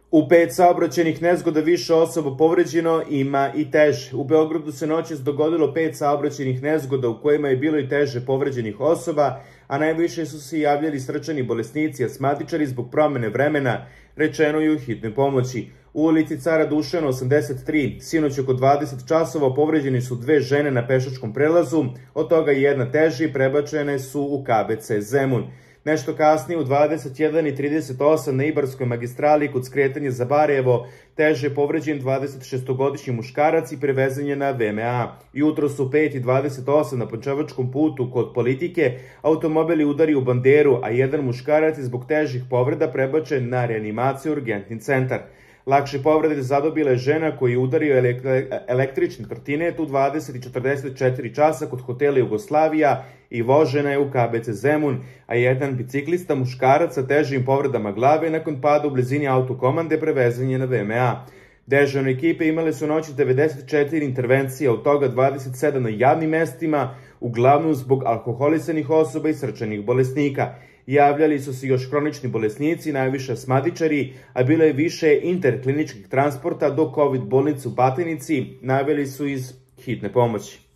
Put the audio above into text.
U 5 saobraćajnih nezgoda više osoba povređeno, ima i teže. U Beogradu se noćas dogodilo 5 saobraćajnih nezgoda u kojima je bilo i teže povređenih osoba, a najviše su se javljali srčani bolesnici i asmatičari zbog promene vremena, rečeno je u hitnoj pomoći. U ulici Cara Dušana 83, sinoć oko 20 časova povređeni su 2 žene na pešačkom prelazu, od toga jedna teže i prebačene su u KBC Zemun. Nešto kasnije u 21:38 na Ibarskoj magistrali kod skretanja za Barajevo teže je povređen 26-godišnji muškarac i prevezan je na VMA. Jutros u 5:28 na Pančevačkom putu kod Politike automobil je udario u banderu, a jedan muškarac je zbog težih povreda prebačen na reanimaciju urgentni centar. Lakše povrede zadobila je žena koji je udario električni trotinet u 20:44 časa kod hotela Jugoslavija i vožena je u KBC Zemun, a jedan biciklista muškarac sa težim povredama glave nakon pada u blizini autokomande prevezan je na VMA. Dežurne ekipe imale su noći 94 intervencije, od toga 27 na javnim mestima, uglavnom zbog alkoholisanih osoba i srčanih bolesnika. Javljali su se još hronični bolesnici, najviše asmatičari, a bilo je više interkliničkih transporta do COVID bolnice u Batajnici, naveli su iz hitne pomoći.